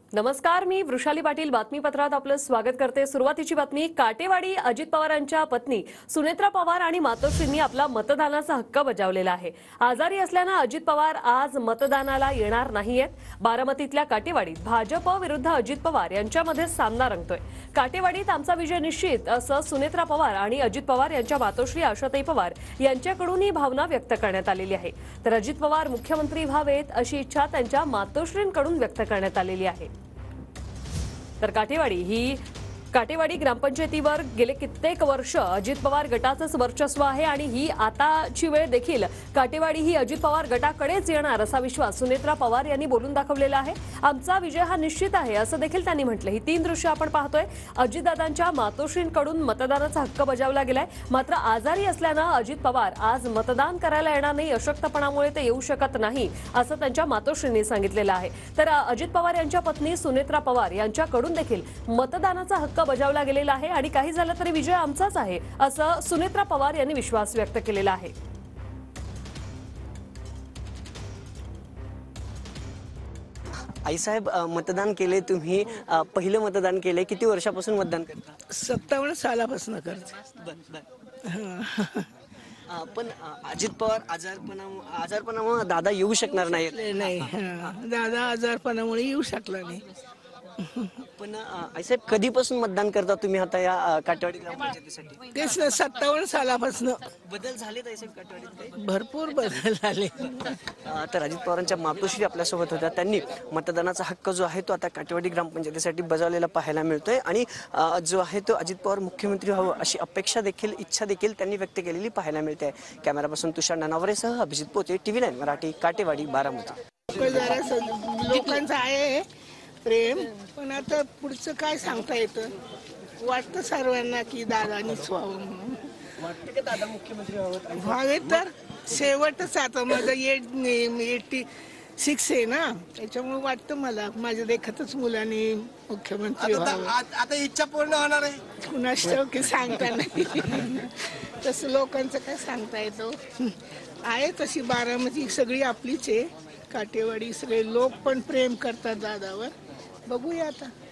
नमस्कार, मी वृषाली पाटील बातमीपत्रात आपलं स्वागत करते। सुरुवातीची बातमी। काटेवाडी अजित पवारांच्या पत्नी सुनेत्रा पवार आणि मातोश्रींनी आपला मतदानाचा हक्क बजावलेला आहे। आजारी असल्याने अजित पवार आज मतदानाला येणार नाहीयेत। बारामतीतल्या काटेवाडीत भाजप विरुद्ध अजित पवार यांच्यामध्ये सामना रंगतोय। काटेवाडीत आमचा विजय निश्चित असं सुनेत्रा पवार आणि अजित पवार यांच्या मातोश्री आशाताई पवार यांच्याकडून ही भावना व्यक्त करण्यात आलेली आहे। तर अजित पवार मुख्यमंत्री व्हावेत अशी इच्छा त्यांच्या मातोश्रींकडून व्यक्त करण्यात आलेली आहे। तर काटेवाडी ग्रामपंचायतीवर गेले कित्येक वर्ष अजित पवार गटाचंच वर्चस्व आहे आणि ही आताची वेळ देखील काटेवाडी ही अजित पवार गटाकडेच येणार असा विश्वास सुनेत्रा पवार यांनी बोलून दाखवलेला आहे। आमचा विजय हा निश्चित आहे असं देखील त्यांनी म्हटलं। ही तीन दृश्य आपण पाहतोय। अजितदादांच्या मातोश्रींकडून मतदानाचा हक्क बजावला गेलाय, मात्र आजारी असल्यानं अजित पवार आज मतदान करायला येणार नाही। अशक्तपणामुळे ते येऊ शकत नाही असं त्यांच्या मातोश्रींनी सांगितलेलं आहे। तर अजित पवार यांच्या पत्नी सुनेत्रा पवार यांच्याकडून देखील मतदानाचा हक्क बजावला गेलेला आहे आणि काही झालं तरी विजय आमचाच आहे असं सुनेत्रा पवार यांनी विश्वास व्यक्त केलेला आहे। आईसाहेब, मतदान केले तुम्ही, पहिलं मतदान केले, किती वर्षापासून मतदान करता? 57 सालापासून करते। पण अजित पवार आजारपणामुळे दादा येऊ शकणार नाहीत। नाही, दादा आजारपणामुळे येऊ शकला नाही। पण आईसाहेब, कधीपासून मतदान करता तुम्ही आता या काटेवाडी ग्रामपंचायतीसाठी? तेच ना, 57 सालापासून बदल झालेत आईसाहेब काटेवाडीत काही? भरपूर बदल झाले। तर अजित पवारांच्या मातोश्री आपल्यासोबत होत्या। त्यांनी मतदानाचा हक्क जो आहे तो आता काटेवाडी ग्रामपंचायतीसाठी बजावलेला पाहायला मिळतोय आणि जो आहे तो अजित पवार मुख्यमंत्री व्हावं अशी अपेक्षा देखील, इच्छा देखील त्यांनी व्यक्त केलेली पाहायला मिळते। कॅमेरापासून तुषार नानावरेसह अभिजित पोते, TV9 मराठी, काटेवाडी, बारामती। लोकांचं आहे प्रेम, पण आता पुढचं काय सांगता येतं। वाटतं सर्वांना की दादानीच व्हावं म्हणून। वाटतं की दादा मुख्यमंत्री व्हावे तर शेवटच आता माझं 86 आहे ना, त्याच्यामुळे वाटतं मला माझ्या देखतच मुलांनी मुख्यमंत्री व्हावं। आता इच्छा पूर्ण होणार आहे कुणाच की सांगता नाही। तसं लोकांचं काय सांगता येतं। आहे तशी बारामती सगळी आपलीच आहे। काटेवाडी सगळे लोक पण प्रेम करतात दादावर। बघूया आता।